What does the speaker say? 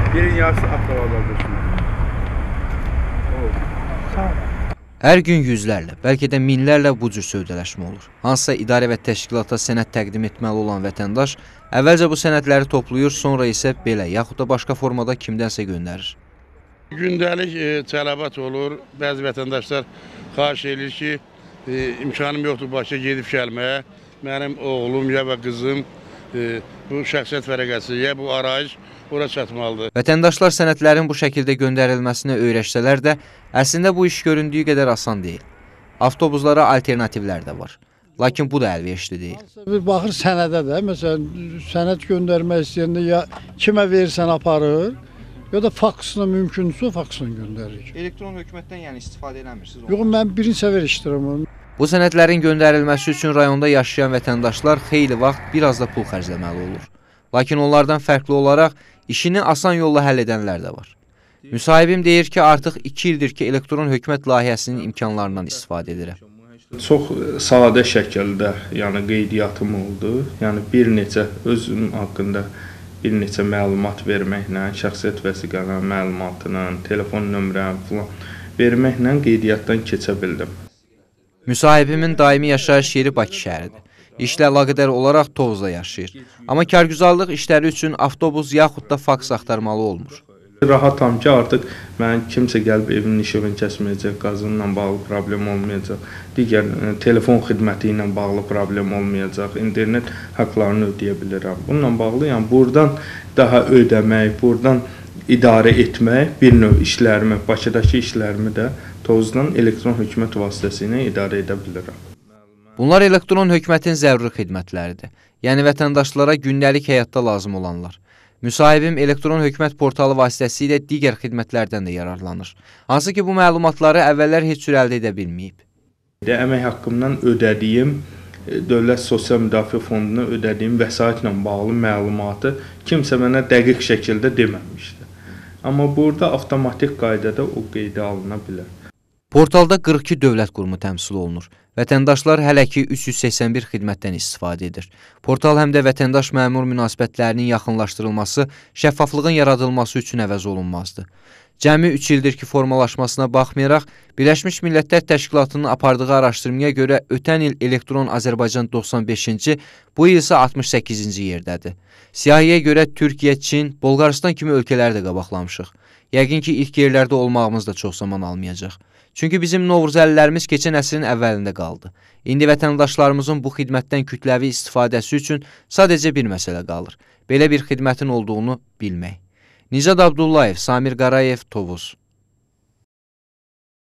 Birin yarısı Avtovalardır şimdi. Sağ ol. Hər gün yüzlərlə, bəlkə də minlərlə bu cür sövdələşmə olur. Hansısa idarə və təşkilata sənəd təqdim etməli olan vətəndaş əvvəlcə bu sənədləri toplayır, sonra isə belə yaxud da başqa formada kimdənsə göndərir. Gündəlik tələbat olur. Bəzi vətəndaşlar xahiş edir ki, imkanım yoxdur Bakıya gedib gəlməyə. Mənim oğlum ya və qızım bu şəxsiyyət vərəqəsi, ya bu arayış ora çatmalıdır. Vətəndaşlar sənədlərin bu şəkildə göndərilməsinə öyrəşsələr də, əslində bu iş göründüyü qədər asan deyil. Avtobuslara alternativlər də var. Lakin bu da əlverişli deyil. Bir baxır sənədə də, məsələn, sənəd göndərmək istəyəndə ya kimə verirsən aparır, ya da faksla mümkünsə faksla göndərir. Elektron hökumətdən yəni istifadə eləmirsiniz? Yox, mən birinci səfər işləyirəm. Bu sənədlərin göndərilməsi üçün rayonda yaşayan vətəndaşlar xeyli vaxt biraz da pul xərcləməli olur. Lakin onlardan fərqli olaraq işini asan yolla həll edənlər də var. Müsahibim deyir ki, artıq 2 ildir ki, elektron hökumət layihəsinin imkanlarından istifadə edirəm. Çox sadə şəkildə, yəni qeydiyyatım oldu. Yəni bir neçə özüm haqqında bir neçə məlumat verməklə, şəxsiyyət vəsiqələrinin məlumatının, telefon nömrəm filan verməklə qeydiyyatdan keçə bildim. Müsahibimin daimi yaşayış yeri Bakı şəhəridir. İşlə əlaqədar olaraq Tovuzda yaşayır. Amma kargüzarlıq işləri üçün avtobus yaxud da faks axtarmalı olmur. Rahatam ki, artıq mən kimsə gəlib evinin işıqını kəsməyəcək, qazınla bağlı problem olmayacaq, digər telefon xidməti ilə bağlı problem olmayacaq, internet haqlarını ödəyə bilirəm. Bununla bağlı, yəni buradan daha ödəmək, buradan idarə etmək bir növ işlərimi, Bakıdakı işlərimi də Tovuzdan elektron hökumət vasitəsilə idarə edə bilirəm. Bunlar elektron hökumətin zəruri xidmətləridir. Yəni vətəndaşlara gündəlik həyatda lazım olanlar. Müsahibim elektron hökumət portalı vasitəsilə digər xidmətlərdən də yararlanır. Hansı ki, bu məlumatları əvvəllər heç cür əldə edə bilməyib. Əmək haqqımdan ödədiyim, Dövlət Sosial Müdafiə Fonduna ödədiyim vəsaitlə bağlı məlumatı kimsə mənə dəqiq şəkildə deməmişdi. Amma burada avtomatik qaydada o qeydə alına bilər. Portalda 42 dövlət qurumu təmsil olunur. Vətəndaşlar hələ ki 381 xidmətdən istifadə edir. Portal həm də vətəndaş-məmur münasibətlərinin yaxınlaşdırılması, şəffaflığın yaradılması üçün əvəz olunmazdır. Cəmi 3 ildir ki formalaşmasına baxmayaraq, Birləşmiş Millətlər Təşkilatının apardığı araşdırmaya görə ötən il elektron Azərbaycan 95-ci, bu il isə 68-ci yerdədir. Siyahıya görə Türkiyə, Çin, Bolqarıstan kimi ölkələri də qabaqlamışıq. Yəqin ki ilk yerlərdə olmağımız da çox zaman almayacaq. Çünki bizim Novruzəlilərimiz keçən əsrin əvvəlində qaldı. İndi vətəndaşlarımızın bu xidmətdən kütləvi istifadəsi üçün sadəcə bir məsələ qalır. Belə bir xidmətin olduğunu bilmək. Nizad Abdullayev, Samir Qarayev, Tovuz.